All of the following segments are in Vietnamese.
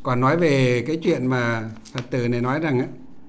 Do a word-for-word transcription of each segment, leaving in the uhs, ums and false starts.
Còn nói về cái chuyện mà Phật tử này nói rằng ấy,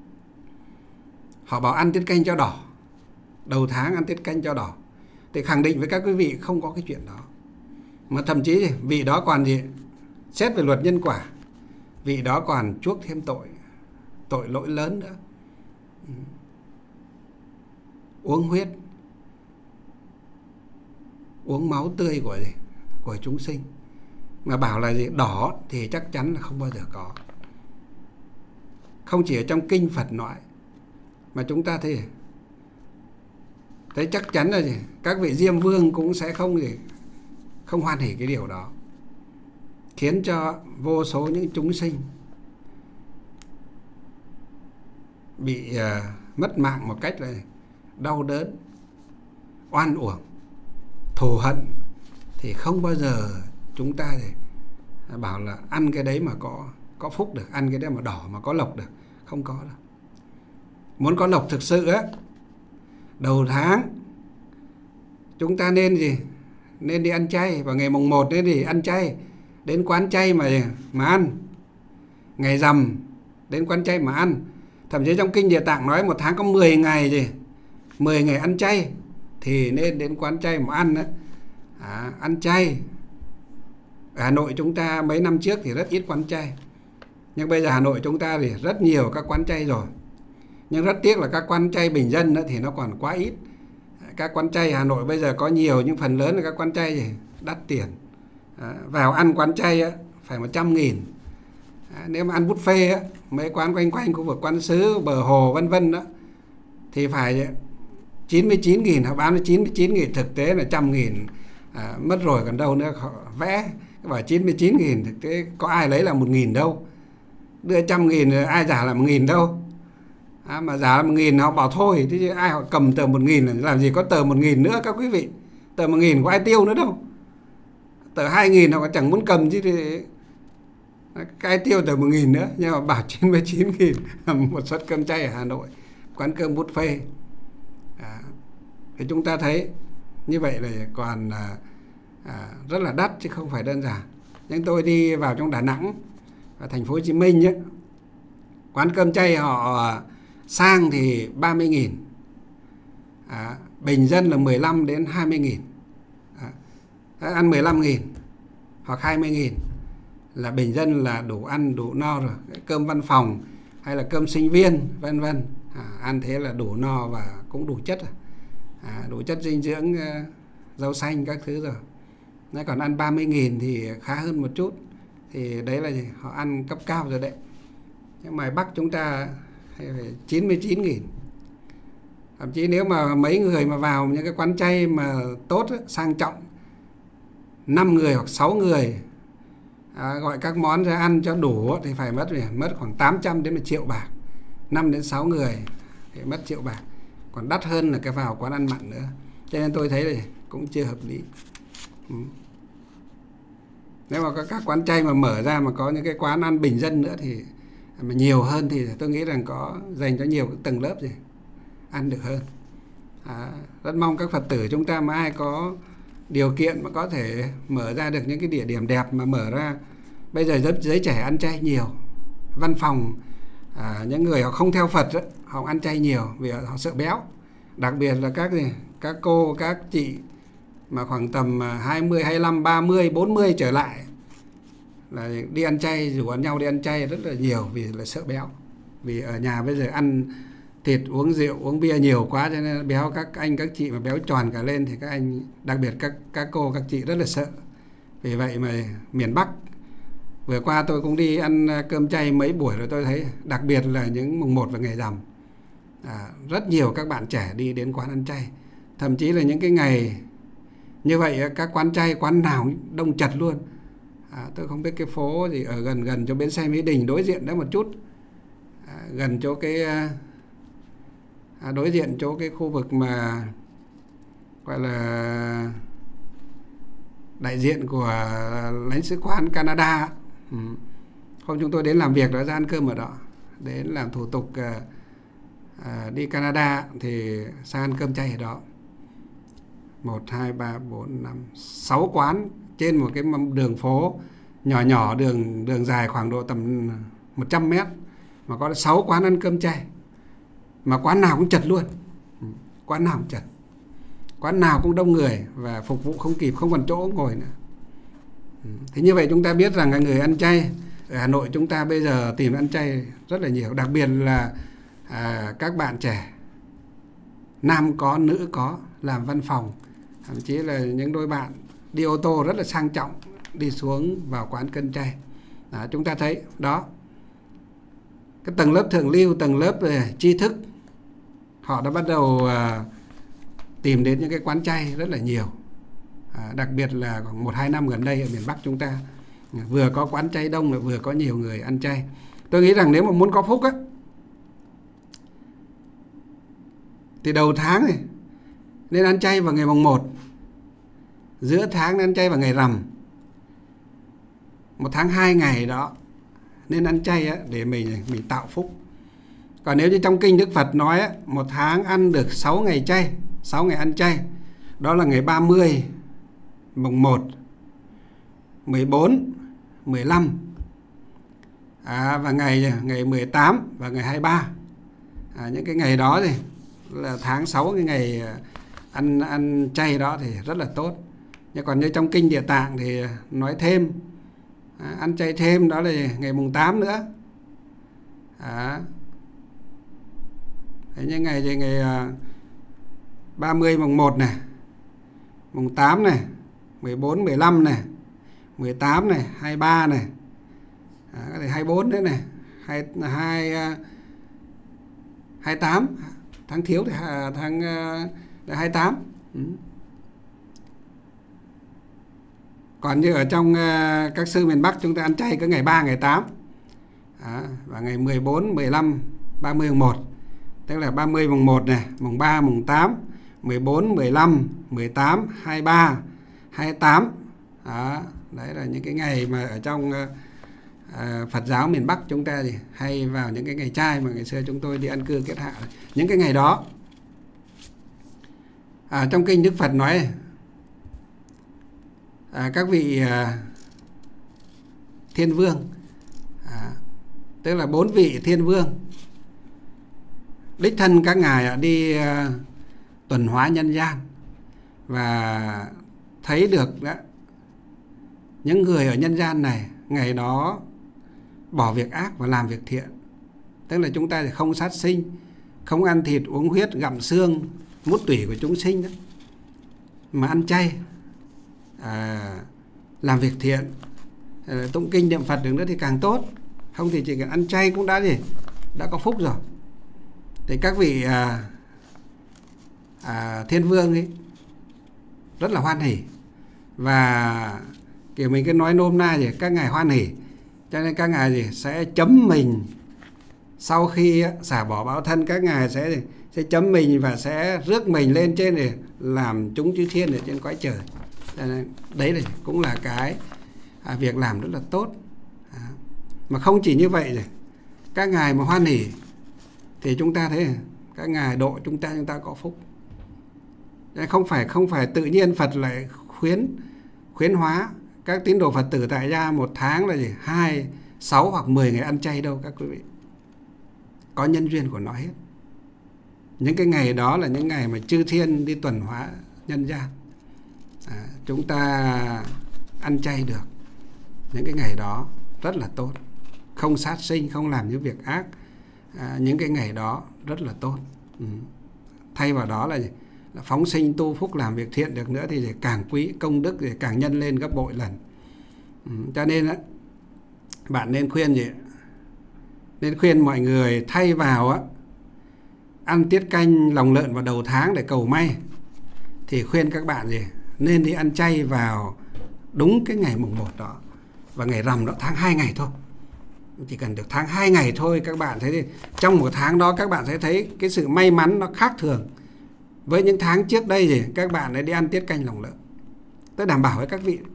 họ bảo ăn tiết canh cháo đỏ, đầu tháng ăn tiết canh cháo đỏ, thì khẳng định với các quý vị không có cái chuyện đó. Mà thậm chí vị đó còn gì, xét về luật nhân quả, vị đó còn chuốc thêm tội, tội lỗi lớn nữa. Uống huyết, uống máu tươi của gì, của chúng sinh. Mà bảo là gì đỏ thì chắc chắn là không bao giờ có. Không chỉ ở trong kinh Phật nói, mà chúng ta thấy thấy chắc chắn là gì, các vị Diêm Vương cũng sẽ không gì, không hoan hỉ cái điều đó, khiến cho vô số những chúng sinh bị uh, mất mạng một cách là đau đớn, oan uổng, thù hận. Thì không bao giờ chúng ta thì bảo là ăn cái đấy mà có có phúc được, ăn cái đấy mà đỏ mà có lộc được, không có đâu. Muốn có lộc thực sự á, đầu tháng chúng ta nên gì, nên đi ăn chay. Vào ngày mùng một nên đi ăn chay, đến quán chay mà mà ăn. Ngày rằm đến quán chay mà ăn. Thậm chí trong kinh Địa Tạng nói một tháng có mười ngày gì, mười ngày ăn chay, thì nên đến quán chay mà ăn đấy. À, ăn chay. Ở Hà Nội chúng ta mấy năm trước thì rất ít quán chay, nhưng bây giờ Hà Nội chúng ta thì rất nhiều các quán chay rồi. Nhưng rất tiếc là các quán chay bình dân đó thì nó còn quá ít. Các quán chay Hà Nội bây giờ có nhiều, nhưng phần lớn là các quán chay thì đắt tiền. À, vào ăn quán chay á, phải một trăm nghìn. À, nếu mà ăn buffet á, mấy quán quanh quanh khu vực Quán Sứ, Bờ Hồ vân vân đó, thì phải chín mươi chín nghìn, họ bán với chín mươi chín nghìn, thực tế là một trăm nghìn. À, mất rồi còn đâu nữa, họ vẽ bảo chín mươi chín nghìn, thực tế có ai lấy là một nghìn đâu. Đưa trăm nghìn ai giả là một nghìn đâu. À, mà giả là một nghìn họ bảo thôi, thế chứ ai họ cầm tờ một nghìn, làm gì có tờ một nghìn nữa các quý vị. Tờ một nghìn có ai tiêu nữa đâu. Tờ hai nghìn họ chẳng muốn cầm chứ thì cái tiêu tờ một nghìn nữa. Nhưng mà bảo chín mươi chín nghìn một suất cơm chay ở Hà Nội, quán cơm buffet. À, thì chúng ta thấy như vậy là còn à, à, rất là đắt chứ không phải đơn giản. Nhưng tôi đi vào trong Đà Nẵng và thành phố Hồ Chí Minh ấy, quán cơm chay họ sang thì ba mươi nghìn, à, bình dân là mười lăm đến hai mươi nghìn. À, ăn mười lăm nghìn hoặc hai mươi nghìn là bình dân là đủ ăn đủ no rồi. Cơm văn phòng hay là cơm sinh viên vân vân, à, ăn thế là đủ no và cũng đủ chất, à, đủ chất dinh dưỡng, uh, rau xanh các thứ rồi. Nếu còn ăn ba mươi nghìn thì khá hơn một chút, thì đấy là gì? Họ ăn cấp cao rồi đấy. Nhưng mà Bắc chúng ta phải chín mươi chín nghìn. Thậm chí nếu mà mấy người mà vào những cái quán chay mà tốt, sang trọng, năm người hoặc sáu người, à, gọi các món ra ăn cho đủ thì phải mất mất khoảng tám trăm đến một triệu bạc. Năm đến sáu người thì mất triệu bạc. Còn đắt hơn là cái vào quán ăn mặn nữa. Cho nên tôi thấy là cũng chưa hợp lý. Ừ. Nếu mà có các quán chay mà mở ra mà có những cái quán ăn bình dân nữa thì mà nhiều hơn thì tôi nghĩ rằng có dành cho nhiều tầng lớp gì ăn được hơn. À, rất mong các Phật tử chúng ta mà ai có điều kiện mà có thể mở ra được những cái địa điểm đẹp mà mở ra. Bây giờ giới, giới trẻ ăn chay nhiều. Văn phòng, à, những người họ không theo Phật đó, họ ăn chay nhiều vì họ sợ béo. Đặc biệt là các gì, các cô, các chị mà khoảng tầm hai mươi, hai mươi lăm, ba mươi, bốn mươi trở lại là đi ăn chay, rủ ăn nhau đi ăn chay rất là nhiều vì là sợ béo. Vì ở nhà bây giờ ăn thịt, uống rượu, uống bia nhiều quá cho nên béo. Các anh, các chị mà béo tròn cả lên thì các anh, đặc biệt các, các cô, các chị rất là sợ. Vì vậy mà miền Bắc, vừa qua tôi cũng đi ăn cơm chay mấy buổi rồi, tôi thấy đặc biệt là những mùng một và ngày rằm, à, rất nhiều các bạn trẻ đi đến quán ăn chay. Thậm chí là những cái ngày như vậy các quán chay, quán nào đông chật luôn. À, tôi không biết cái phố gì ở gần gần chỗ bến xe Mỹ Đình đối diện đó một chút, à, gần chỗ cái à, đối diện chỗ cái khu vực mà gọi là đại diện của lãnh sứ quán Canada. Ừ. Hôm chúng tôi đến làm việc đó, ra ăn cơm ở đó, đến làm thủ tục à, à, đi Canada thì sang ăn cơm chay ở đó. Một, hai, ba, bốn, năm, sáu quán trên một cái đường phố nhỏ nhỏ, đường đường dài khoảng độ tầm một trăm mét, mà có sáu quán ăn cơm chay, mà quán nào cũng chật luôn, quán nào cũng chật, quán nào cũng đông người và phục vụ không kịp, không còn chỗ ngồi nữa. Thế như vậy chúng ta biết rằng người ăn chay ở Hà Nội chúng ta bây giờ tìm ăn chay rất là nhiều, đặc biệt là à, các bạn trẻ, nam có nữ có, làm văn phòng, thậm chí là những đôi bạn đi ô tô rất là sang trọng đi xuống vào quán cơm chay. Đó, chúng ta thấy đó, cái tầng lớp thượng lưu, tầng lớp về tri thức, họ đã bắt đầu à, tìm đến những cái quán chay rất là nhiều. À, đặc biệt là khoảng một hai năm gần đây ở miền Bắc chúng ta vừa có quán chay đông lại vừa có nhiều người ăn chay. Tôi nghĩ rằng nếu mà muốn có phúc á, thì đầu tháng này nên ăn chay vào ngày mùng một, giữa tháng nên ăn chay vào ngày rằm, một tháng hai ngày đó nên ăn chay á, để mình mình tạo phúc. Còn nếu như trong kinh Đức Phật nói á, một tháng ăn được sáu ngày chay, sáu ngày ăn chay, đó là ngày ba mươi, mùng một, mười bốn, mười lăm à, và ngày ngày mười tám và ngày hai mươi ba. À, những cái ngày đó thì là tháng sáu, cái ngày ăn ăn chay đó thì rất là tốt. Nhưng còn như trong kinh Địa Tạng thì nói thêm, à, ăn chay thêm đó là ngày mùng tám nữa. À, thế như ngày thì ngày ba mươi mùng một này, mùng tám này, mười bốn, mười lăm này, mười tám này, hai mươi ba này, à, có thể hai mươi bốn nữa này, hai, hai, hai mươi tám, tháng thiếu thì tháng hai mươi tám. Ừ. Còn như ở trong uh, các sư miền Bắc chúng ta ăn chay có ngày ba, ngày tám, à, và ngày mười bốn, mười lăm, ba mươi mùng một. Tức là ba mươi mùng một này, mùng ba, mùng tám, mười bốn, mười lăm, mười tám, hai mươi ba, hai mươi tám. Đó, đấy là những cái ngày mà ở trong uh, uh, Phật giáo miền Bắc chúng ta thì hay vào những cái ngày chay mà ngày xưa chúng tôi đi ăn cư kết hạ. Những cái ngày đó, à, trong kinh Đức Phật nói, à, các vị à, thiên vương, à, tức là bốn vị thiên vương đích thân các ngài đi à, tuần hóa nhân gian và thấy được đó, những người ở nhân gian này ngày đó bỏ việc ác và làm việc thiện. Tức là chúng ta thì không sát sinh, không ăn thịt, uống huyết, gặm xương, mút tủy của chúng sinh đó, mà ăn chay, à, làm việc thiện, à, tụng kinh niệm Phật được nữa thì càng tốt. Không thì chỉ cần ăn chay cũng đã gì đã có phúc rồi. Thì các vị à, à, thiên vương ấy rất là hoan hỉ, và kiểu mình cứ nói nôm na gì các ngài hoan hỉ, cho nên các ngài gì sẽ chấm mình sau khi á, xả bỏ báo thân, các ngài sẽ sẽ chấm mình và sẽ rước mình lên trên để làm chúng chư thiên ở trên cõi trời. Đấy là cũng là cái à, việc làm rất là tốt. À, mà không chỉ như vậy rồi, các ngài mà hoan hỉ thì chúng ta thấy các ngài độ chúng ta chúng ta có phúc. Không phải không phải tự nhiên Phật lại khuyến khuyến hóa các tín đồ Phật tử tại gia một tháng là gì hai, sáu hoặc mười ngày ăn chay đâu các quý vị. Có nhân duyên của nó hết. Những cái ngày đó là những ngày mà chư thiên đi tuần hóa nhân gian. À, chúng ta ăn chay được. Những cái ngày đó rất là tốt. Không sát sinh, không làm những việc ác. À, những cái ngày đó rất là tốt. Ừ. Thay vào đó là gì? Là phóng sinh tu phúc, làm việc thiện được nữa thì càng quý, công đức thì càng nhân lên gấp bội lần. Ừ. Cho nên á, bạn nên khuyên gì? Nên khuyên mọi người thay vào á, ăn tiết canh lòng lợn vào đầu tháng để cầu may, thì khuyên các bạn gì? Nên đi ăn chay vào đúng cái ngày mùng một đó. Và ngày rằm đó tháng hai ngày thôi. Chỉ cần được tháng hai ngày thôi, các bạn thấy đi, trong một tháng đó các bạn sẽ thấy cái sự may mắn nó khác thường với những tháng trước đây gì các bạn ấy đi ăn tiết canh lòng lợn. Tôi đảm bảo với các vị,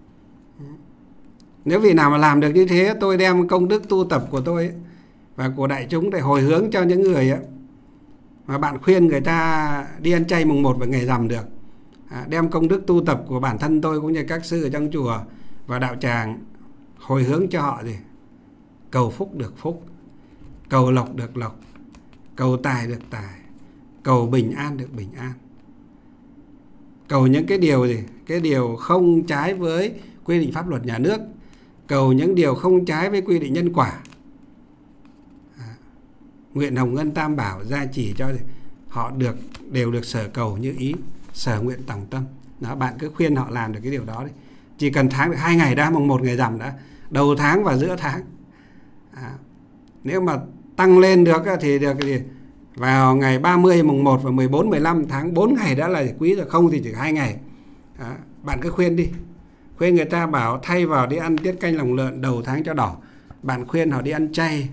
nếu vị nào mà làm được như thế, tôi đem công đức tu tập của tôi ấy, và của đại chúng để hồi hướng cho những người ấy, mà bạn khuyên người ta đi ăn chay mùng một và ngày rằm được, à, đem công đức tu tập của bản thân tôi cũng như các sư ở trong chùa và đạo tràng hồi hướng cho họ gì? Cầu phúc được phúc, cầu lộc được lộc, cầu tài được tài, cầu bình an được bình an. Cầu những cái điều gì? Cái điều không trái với quy định pháp luật nhà nước, cầu những điều không trái với quy định nhân quả. À, nguyện Hồng Ân Tam Bảo gia trì cho họ được đều được sở cầu như ý, sở nguyện tòng tâm. Đó, bạn cứ khuyên họ làm được cái điều đó đi. Chỉ cần tháng được hai ngày đã, mùng một ngày rằm đã, đầu tháng và giữa tháng. À, nếu mà tăng lên được thì được cái gì? Vào ngày ba mươi, mùng một và mười bốn, mười lăm tháng, bốn ngày đã là quý rồi, không thì chỉ hai ngày. Đó, bạn cứ khuyên đi. Khuyên người ta bảo thay vào đi ăn tiết canh lòng lợn đầu tháng cho đỏ, bạn khuyên họ đi ăn chay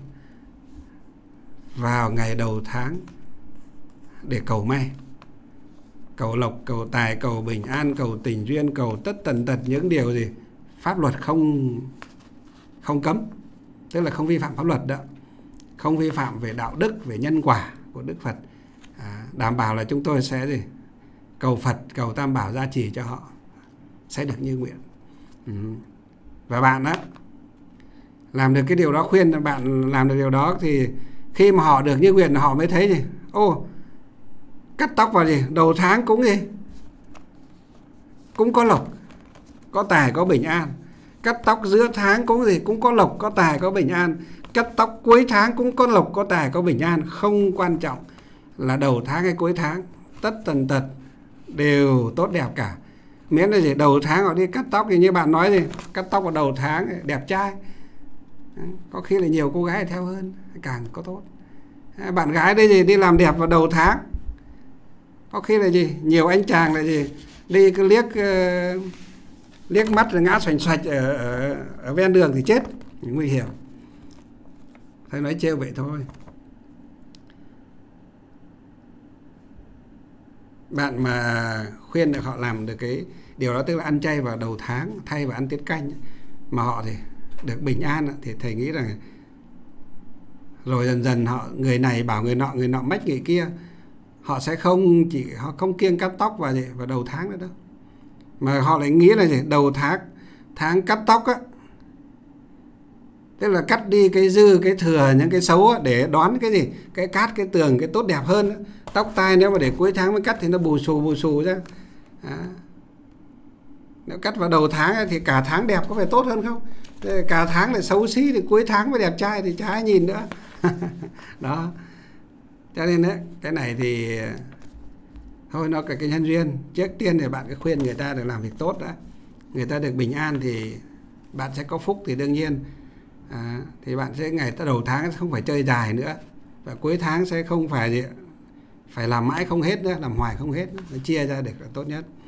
vào ngày đầu tháng để cầu may, cầu lộc, cầu tài, cầu bình an, cầu tình duyên, cầu tất tần tật những điều gì pháp luật không không cấm, tức là không vi phạm pháp luật đó, không vi phạm về đạo đức, về nhân quả của Đức Phật. À, đảm bảo là chúng tôi sẽ gì cầu Phật, cầu Tam Bảo gia trì cho họ sẽ được như nguyện. Ừ. Và bạn á làm được cái điều đó, khuyên bạn làm được điều đó, thì khi mà họ được như nguyện họ mới thấy gì, ô, cắt tóc vào gì đầu tháng cũng gì cũng có lộc, có tài, có bình an. Cắt tóc giữa tháng cũng gì cũng có lộc, có tài, có bình an. Cắt tóc cuối tháng cũng có lộc, có tài, có bình an. Không quan trọng là đầu tháng hay cuối tháng, tất tần tật đều tốt đẹp cả. Miễn là gì đầu tháng họ đi cắt tóc thì như bạn nói gì, cắt tóc vào đầu tháng đẹp trai, có khi là nhiều cô gái theo hơn, càng có tốt. Bạn gái đây gì đi làm đẹp vào đầu tháng, có khi là gì nhiều anh chàng là gì đi cứ liếc uh, liếc mắt rồi ngã xoành xoạch ở, ở, ở ven đường thì chết, nguy hiểm. Thôi nói trêu vậy thôi. Bạn mà khuyên được họ làm được cái điều đó, tức là ăn chay vào đầu tháng thay vào ăn tiết canh, mà họ thì được bình an, thì thầy nghĩ rằng rồi dần dần họ, người này bảo người nọ, người nọ mách người kia, họ sẽ không chỉ họ không kiêng cắt tóc vào gì vào đầu tháng nữa đâu, mà họ lại nghĩ là gì đầu tháng tháng cắt tóc á, tức là cắt đi cái dư, cái thừa, những cái xấu á, để đón cái gì cái cát, cái tường, cái tốt đẹp hơn á. Tóc tai nếu mà để cuối tháng mới cắt thì nó bù xù bù xù ra. À, nếu cắt vào đầu tháng ấy, thì cả tháng đẹp có phải tốt hơn không? Cả tháng lại xấu xí thì cuối tháng mới đẹp trai thì chả ai nhìn nữa. Đó, cho nên đấy, cái này thì thôi nó cả cái nhân duyên. Trước tiên thì bạn cứ khuyên người ta được làm việc tốt đã, người ta được bình an thì bạn sẽ có phúc, thì đương nhiên à, thì bạn sẽ ngày đầu tháng không phải chơi dài nữa, và cuối tháng sẽ không phải gì phải làm mãi không hết nữa, làm hoài không hết nữa. Nó chia ra được là tốt nhất.